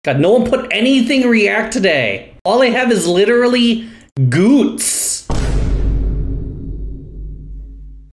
God, no one put anything React today. All I have is literally Goots.